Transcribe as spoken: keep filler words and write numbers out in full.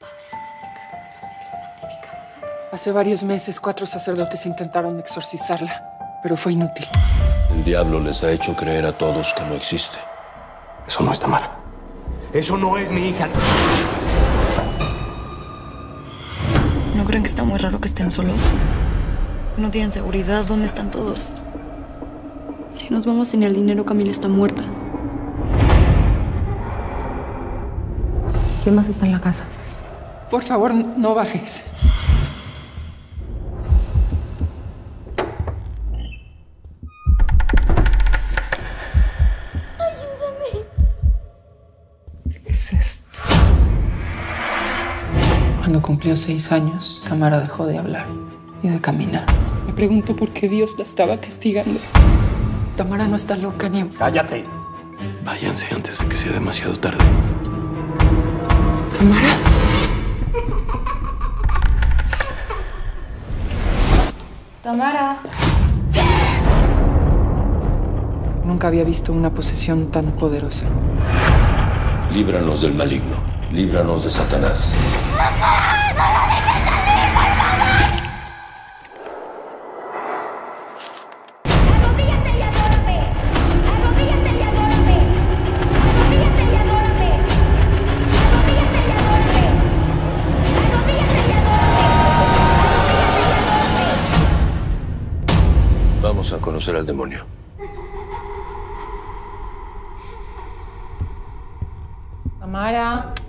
Hace varios meses, cuatro sacerdotes intentaron exorcizarla, pero fue inútil. El diablo les ha hecho creer a todos que no existe. Eso no es Tamara. Eso no es mi hija. ¿No creen que está muy raro que estén solos? No tienen seguridad. ¿Dónde están todos? Si nos vamos sin el dinero, Camila está muerta. ¿Quién más está en la casa? Por favor, no bajes. Ayúdame. ¿Qué es esto? Cuando cumplió seis años, Tamara dejó de hablar y de caminar. Me pregunto por qué Dios la estaba castigando. Tamara no está loca ni... ¡Cállate! Váyanse antes de que sea demasiado tarde. ¿Tamara? Tamara. Nunca había visto una posesión tan poderosa. Líbranos del maligno. Líbranos de Satanás. Arrodíllate y adórame. Arrodíllate y adórame. Arrodíllate y adórame. Arrodíllate y adórame. Arrodíllate y adórame. Arrodíllate y adórame. Vamos a conocer al demonio. Tamara.